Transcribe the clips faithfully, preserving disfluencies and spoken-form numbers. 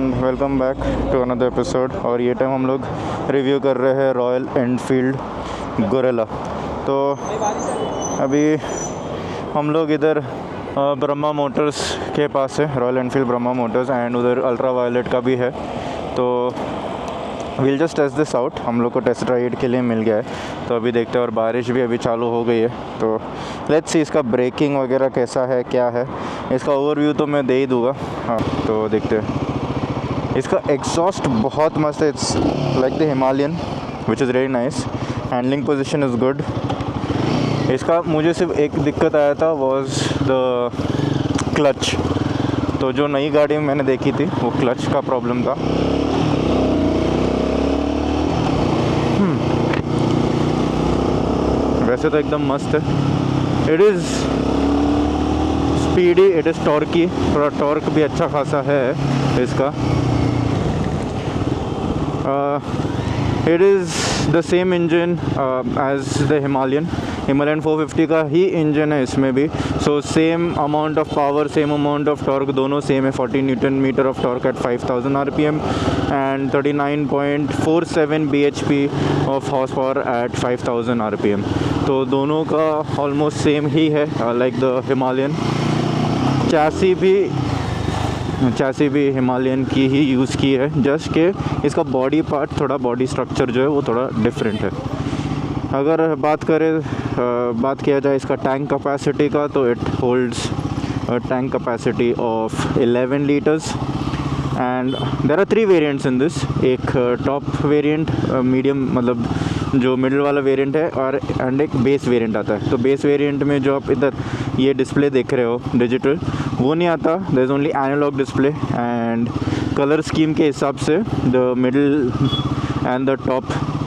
And welcome back to another episode. और ये time हम लोग रिव्यू कर रहे हैं रॉयल एनफील्ड गोरिल्ला। तो अभी हम लोग इधर ब्रह्मा मोटर्स के पास है, Royal Enfield Brahma Motors, and उधर अल्ट्रा वायलेट का भी है। तो we'll just test this out. हम लोग को टेस्ट राइड के लिए मिल गया है, तो अभी देखते हैं। और बारिश भी अभी चालू हो गई है, तो लेट्स सी इसका ब्रेकिंग वगैरह कैसा है, क्या है। इसका ओवरव्यू तो मैं दे ही दूँगा। हाँ, तो देखते हैं। इसका एग्जॉस्ट बहुत मस्त है। It's like the Himalayan which is very nice. Handling position is good. इसका मुझे सिर्फ एक दिक्कत आया था, वाज द क्लच। तो जो नई गाड़ी में मैंने देखी थी वो क्लच का प्रॉब्लम था। वैसे तो एकदम मस्त है। It is speedy, it is torquey, थोड़ा टॉर्क भी अच्छा खासा है इसका। It is the same engine as the Himalayan Himalayan four fifty का ही इंजन है इसमें भी। So same amount of power, same amount of torque, दोनों सेम है। Forty newton metre of torque at five thousand R P M and thirty nine point four seven B H P of horse power eight five thousand R P M. तो दोनों का almost same ही है, like the Himalayan. Chassis भी chassis भी Himalayan की ही use की है, जस्ट के इसका बॉडी पार्ट, थोड़ा बॉडी स्ट्रक्चर जो है वो थोड़ा डिफरेंट है। अगर बात करें बात किया जाए इसका टैंक कैपेसिटी का, तो it holds tank capacity of eleven litres and there are three variants in this. एक टॉप वेरिएंट, मीडियम मतलब जो मिडिल वाला वेरिएंट है, और एंड एक बेस वेरिएंट आता है। तो बेस वेरिएंट में जो आप इधर ये डिस्प्ले देख रहे हो डिजिटल, वो नहीं आता। There is only analogue display and colour scheme के हिसाब से the middle and the top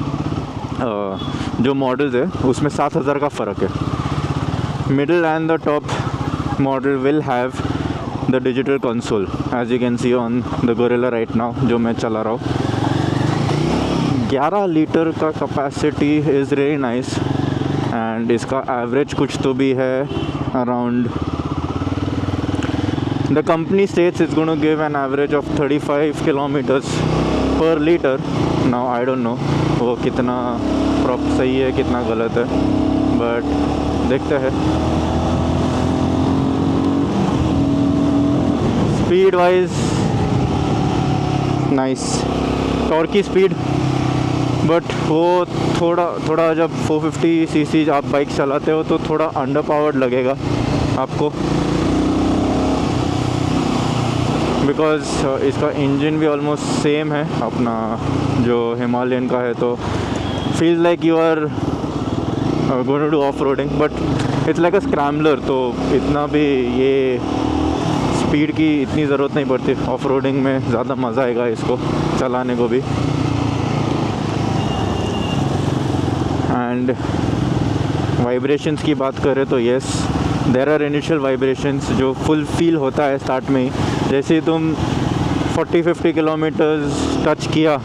जो मॉडल्स है उसमें सात हज़ार का फ़र्क है। Middle and the top model will have the digital console as you can see on the Gorilla right now, जो मैं चला रहा हूँ। ग्यारह लीटर का capacity is very nice and इसका एवरेज कुछ तो भी है around, the company states it's going to give an average of thirty five kilometres पर litre. Now I don't know वो कितना प्रॉप सही है कितना गलत है, बट देखते हैं। Speed wise nice, torquey speed, but वो थोड़ा थोड़ा जब फोर फिफ्टी सीसी आप बाइक चलाते हो तो थोड़ा अंडर पावर्ड लगेगा आपको, बिकॉज इसका इंजन भी ऑलमोस्ट सेम है अपना जो हिमालयन का है। तो feels like you are going to do off roading, but it's like a scrambler. तो इतना भी ये स्पीड की इतनी ज़रूरत नहीं पड़ती। ऑफ रोडिंग में ज़्यादा मज़ा आएगा इसको चलाने को भी। एंड वाइब्रेशंस की बात करें तो yes, there are initial vibrations जो फुल फील होता है स्टार्ट में ही। जैसे तुम फोर्टी फिफ्टी किलोमीटर्स टच किया,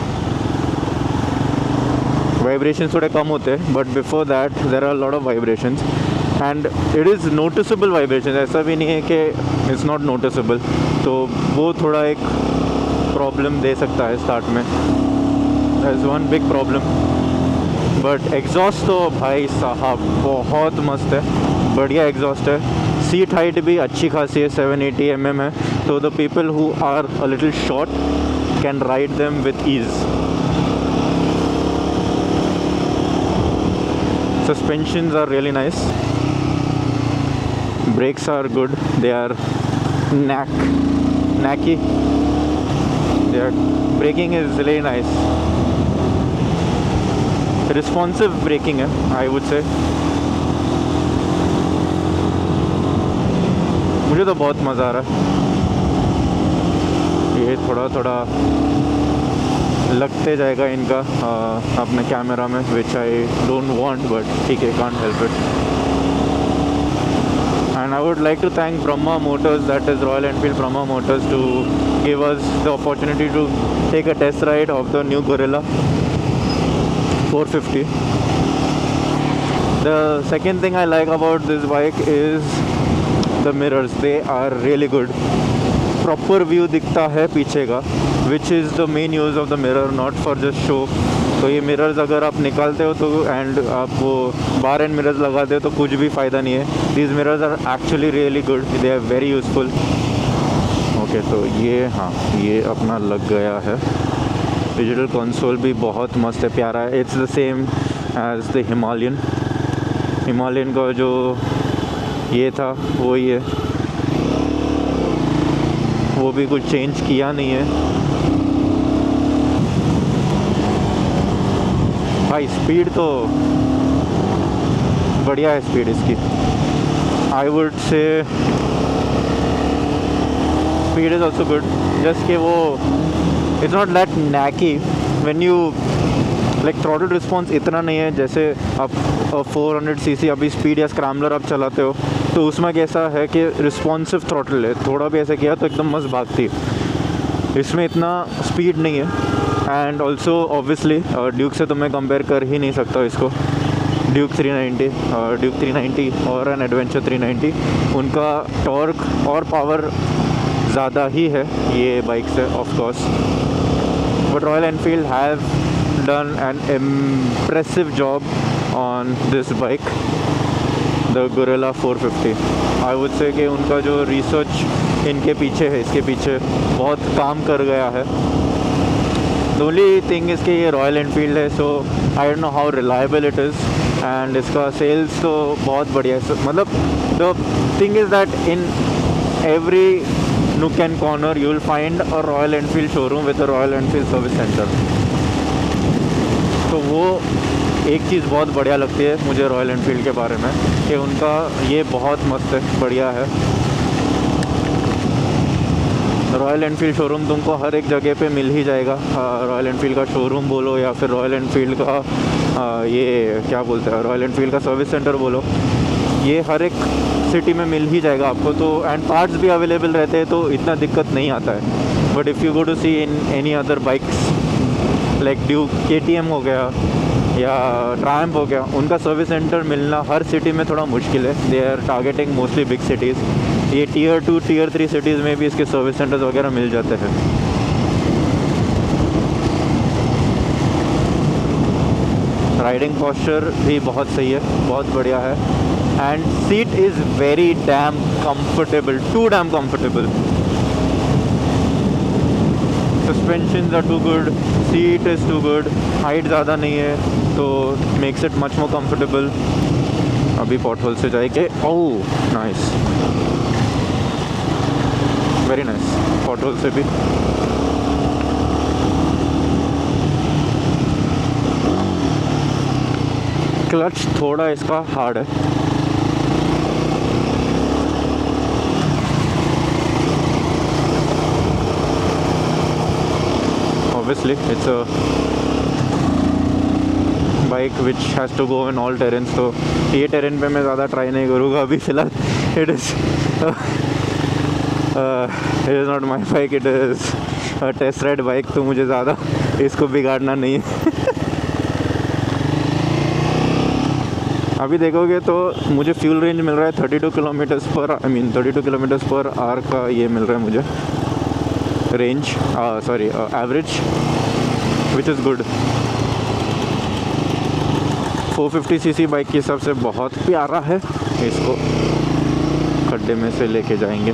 वाइब्रेशंस थोड़े कम होते हैं, but before that there are lot of vibrations and it is noticeable vibration. ऐसा भी नहीं है कि इट्स नॉट नोटिसेबल। तो वो थोड़ा एक प्रॉब्लम दे सकता है स्टार्ट में, as one big problem. But exhaust तो भाई साहब बहुत मस्त है, बढ़िया एग्जॉस्ट है। सीट हाइट भी अच्छी खासी है, सेवन एटी एम एम है। तो the people who are a little short can ride them with ease. Suspensions are really nice. Brakes are good. They are knack, knacky. Their braking is really nice. Responsive braking है, I would say. मुझे तो बहुत मज़ा आ रहा है। ये थोड़ा थोड़ा लगते जाएगा इनका uh, अपने कैमरा में, which I don't want, but ठीक है, can't help it. And I would like to thank Brahma Motors, that is Royal Enfield Brahma Motors, to give us the opportunity to take a test ride of the new Gorilla four fifty. The second thing I like about this bike is the mirrors. They are really good. Proper view दिखता है पीछे का, which is the main use of the mirror, not for just show. तो ये mirrors अगर आप निकालते हो तो एंड आप वो बार एंड मिरर्स लगाते हो तो कुछ भी फ़ायदा नहीं है। These mirrors are actually really good, they are very useful. Okay, तो ये हाँ ये अपना लग गया है। डिजिटल कंसोल भी बहुत मस्त है, प्यारा है। It's the same as the Himalayan. Himalayan का जो ये था वो ये वो भी कुछ चेंज किया नहीं है। भाई स्पीड तो बढ़िया है, स्पीड इसकी। I would say speed is also good, just कि वो it's not that knacky when you like throttle response इतना नहीं है जैसे आप फोर हंड्रेड सी सी अभी स्पीड या स्क्रैम्बलर आप चलाते हो तो उसमें कैसा है कि रिस्पॉन्सिव थ्रॉटल है, थोड़ा भी ऐसा किया तो एकदम मस्त भागती है। इसमें इतना स्पीड नहीं है। एंड ऑल्सो ऑब्वियसली ड्यूक से तो मैं कंपेयर कर ही नहीं सकता इसको। Duke three ninety Duke three ninety और एन एडवेंचर थ्री नाइंटी, उनका टॉर्क और पावर ज़्यादा ही है ये बाइक से of course, but Royal Enfield have done an impressive job on this bike, the Gorilla four fifty. I would say कि उनका जो रिसर्च इनके पीछे है, इसके पीछे बहुत काम कर गया है। द ओनली थिंग इज़ कि ये रॉयल एनफील्ड है, so I don't know how reliable it is. And इसका सेल्स तो बहुत बढ़िया है। मतलब the thing is that in every nook and corner you will find a Royal Enfield showroom with a Royal Enfield service center। तो वो एक चीज़ बहुत बढ़िया लगती है मुझे रॉयल एनफील्ड के बारे में कि उनका ये बहुत मस्त है, बढ़िया है। रॉयल एनफील्ड शोरूम तुमको हर एक जगह पे मिल ही जाएगा। रॉयल एनफील्ड का शोरूम बोलो या फिर रॉयल एनफील्ड का आ, ये क्या बोलते हैं रॉयल एनफील्ड का सर्विस सेंटर बोलो, ये हर एक सिटी में मिल ही जाएगा आपको। तो एंड पार्ट्स भी अवेलेबल रहते हैं तो इतना दिक्कत नहीं आता है। But if you go to see in any other bikes like Duke, K T M हो गया या ट्रायम्फ हो गया, उनका सर्विस सेंटर मिलना हर सिटी में थोड़ा मुश्किल है। They are targeting mostly big cities. ये tier two tier three cities में भी इसके सर्विस सेंटर्स वगैरह मिल जाते हैं। राइडिंग पोस्चर भी बहुत सही है, बहुत बढ़िया है। And seat is very damn comfortable, too damn comfortable. Suspension are too good, seat is too good, height ज़्यादा नहीं है तो makes it much more comfortable. अभी पॉट होल से जाएंगे। Oh nice, very nice. Pothole से भी clutch थोड़ा इसका हार्ड है। Obviously it's a bike which has to go in all terrains, तो ये टेरेन पे मैं ज़्यादा ट्राई नहीं करूँगा अभी फ़िलहाल। It is it is not my bike, it is test ride bike, तो मुझे ज़्यादा इसको बिगाड़ना नहीं है। अभी देखोगे तो मुझे फ्यूल रेंज मिल रहा है थर्टी टू किलोमीटर्स पर I mean thirty two kilometres पर आवर का ये मिल रहा है मुझे range, sorry average, which is good. Four fifty CC bike के हिसाब से बहुत प्यारा है। इसको खड्डे में से लेके जाएंगे।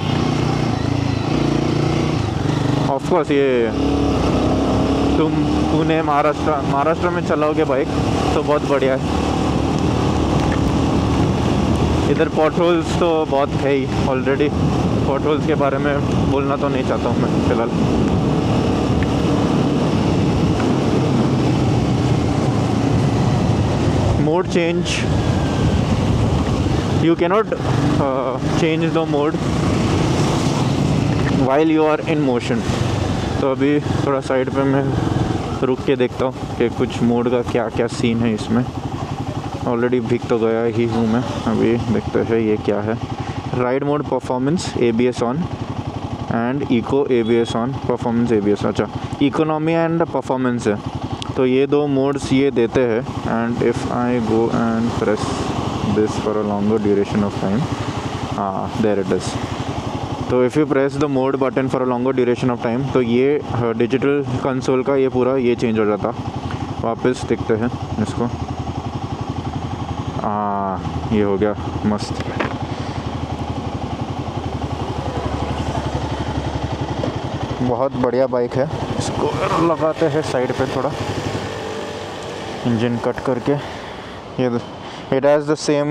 ऑफ कोर्स ये तुम पुणे महाराष्ट्र महाराष्ट्र में चलाओगे बाइक तो बहुत बढ़िया है। इधर पॉट होल्स तो बहुत है ही ऑलरेडी। पॉट होल्स के बारे में बोलना तो नहीं चाहता हूँ मैं फ़िलहाल। Mode change, you cannot change the mode while you are in motion. तो अभी थोड़ा साइड पे मैं रुक के देखता हूँ कि कुछ मोड का क्या क्या सीन है इसमें। ऑलरेडी भीग तो गया ही हूँ मैं, अभी देखते हैं ये क्या है। Ride mode performance A B S on and eco A B S on, performance A B S, अच्छा इकोनॉमी एंड परफॉर्मेंस है। तो ये दो मोड्स ये देते हैं। And if I go and press this for a longer duration of time, हाँ there it is. तो if you press the mode button for a longer duration of time तो ये डिजिटल कंसोल का ये पूरा ये चेंज हो जाता। वापस देखते हैं इसको। आ, ये हो गया मस्त। बहुत बढ़िया बाइक है। इसको लगाते हैं साइड पे थोड़ा, इंजन कट करके। ये it has the same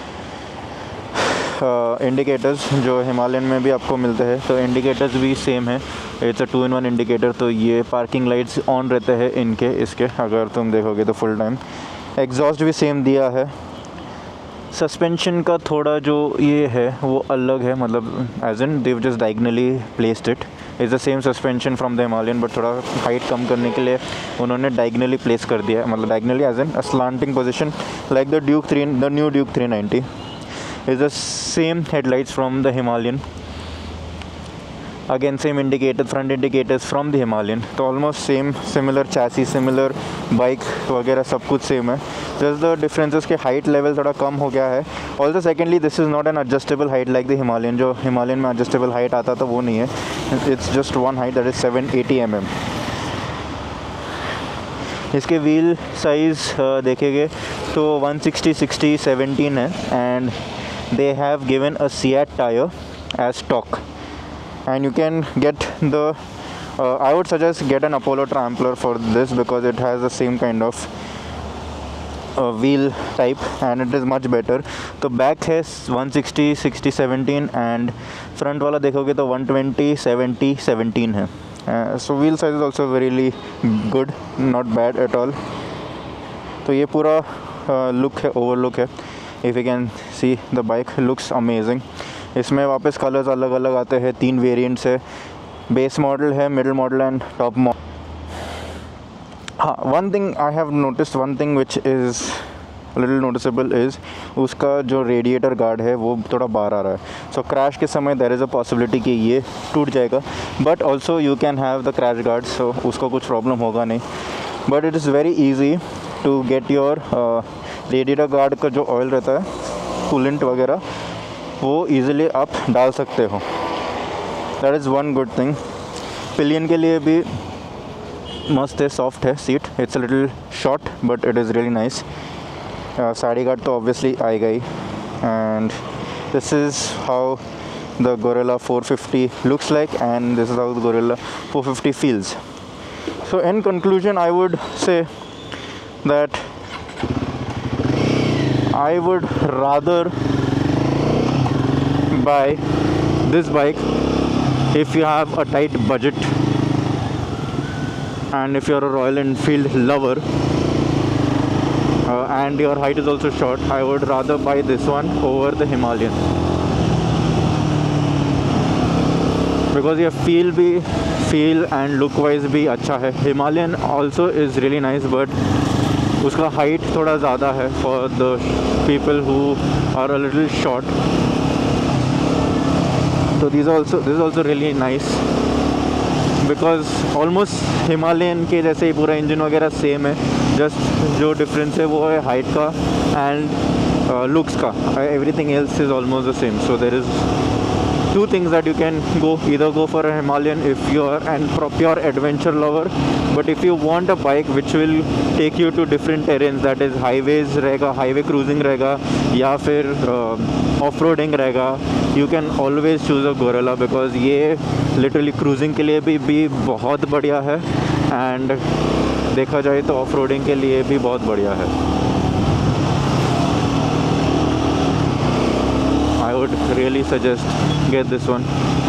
indicators जो हिमालयन में भी आपको मिलते हैं, तो इंडिकेटर्स भी सेम है। It's a two in one indicator. तो ये पार्किंग लाइट्स ऑन रहते हैं इनके, इसके अगर तुम देखोगे तो फुल टाइम। एग्जॉस्ट भी सेम दिया है। सस्पेंशन का थोड़ा जो ये है वो अलग है, मतलब as in they've just diagonally placed it. Is the same suspension from the Himalayan, बट थोड़ा हाइट कम करने के लिए उन्होंने डायगनली प्लेस कर दिया है, मतलब diagonally as in a slanting position like the Duke three the new Duke three ninety. is the same headlights from the Himalayan, again same indicator, front indicators from the Himalayan, तो almost same, similar chassis, similar bike वगैरह सब कुछ same है। just the differences के height level थोड़ा कम हो गया है। also secondly this is not an adjustable height like the Himalayan, जो Himalayan में adjustable height आता था वो नहीं है। it's just one height, that is seven eighty millimeters। इसके व्हील साइज़ देखेंगे तो one sixty sixty seventeen है, and they have given a Seat tire as stock, and you can get the uh, I would suggest get an Apollo Trampler for this because it has the same kind of uh, wheel type and it is much better। तो back है one sixty sixty seventeen and front वाला देखोगे तो one twenty seventy seventeen है। uh, so wheel size is also very good, not bad at all। तो ये पूरा look uh, है, ओवरलुक है। If you can see the bike looks amazing. इसमें वापस कलर्स अलग अलग आते हैं, तीन वेरिएंट्स है। बेस मॉडल है, middle model and top model. हाँ, one thing I have noticed, one thing which is little noticeable is उसका जो रेडिएटर गार्ड है वो थोड़ा बाहर आ रहा है। सो क्रैश के समय देयर इज़ अ पॉसिबिलिटी कि ये टूट जाएगा, but also you can have the crash guard, so उसको कुछ प्रॉब्लम होगा नहीं। But it is very easy to get your radiator guard का जो ऑयल रहता है, कूलेंट वगैरह, वो इजीली आप डाल सकते हो। That is one good thing. Pillion के लिए भी मस्त है, सॉफ्ट है seat. It's a little short but it is really nice. Side guard तो ऑब्वियसली आएगा ही। And this is how the Gorilla four fifty looks like, and this is how the Gorilla four fifty feels. So in conclusion, I would say that I would rather buy this bike if you have a tight budget and if you're a Royal Enfield lover uh, and your height is also short. I would rather buy this one over the Himalayan because your feel भी feel and look wise भी अच्छा है। Himalayan also is really nice, but उसका height थोड़ा ज़्यादा है for the people who are a little short. तो this also this also really nice because almost Himalayan के जैसे ही पूरा इंजन वगैरह सेम है, जस्ट जो डिफरेंस है वो है हाइट का एंड लुक्स का। Everything else is almost the same. So there is two things that you can go, either go for a Himalayan if you are an pure adventure lover, but if you want a bike which will take you to different terrains, that is highways रहेगा, highway cruising रहेगा या फिर uh, off-roading रहेगा, you can always choose a Gorilla because ये literally cruising के लिए भी, भी बहुत बढ़िया है and देखा जाए तो off-roading के लिए भी बहुत बढ़िया है। I would really suggest get this one.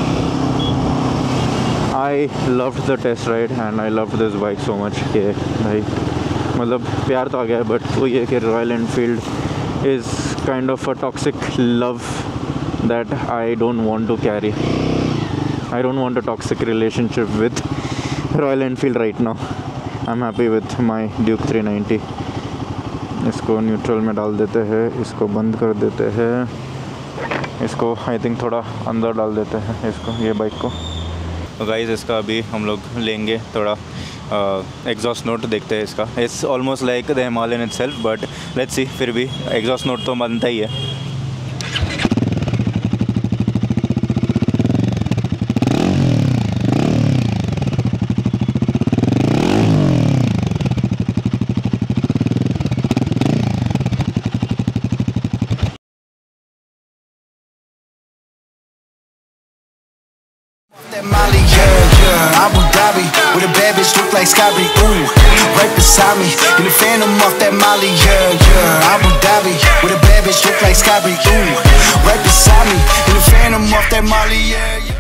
I loved the test ride and I loved this bike so much कि भाई मतलब प्यार तो आ गया, बट वो ये कि Royal Enfield is kind of a toxic love that I don't want to carry. I don't want a toxic relationship with Royal Enfield right now. I'm happy with my Duke three ninety. इसको neutral में डाल देते हैं, इसको बंद कर देते हैं, इसको आई थिंक थोड़ा अंदर डाल देते हैं इसको, ये बाइक को। तो गाइस इसका अभी हम लोग लेंगे थोड़ा एग्जॉस्ट नोट देखते हैं इसका। It's almost like the Himalayan itself, but let's see, फिर भी एग्जॉस्ट नोट तो बनता ही है। beside me in the Phantom off that Molly, yeah, yeah. Abu Dhabi with a bad bitch look like Scotty, ooh, right beside me in the Phantom off that Molly, yeah, yeah.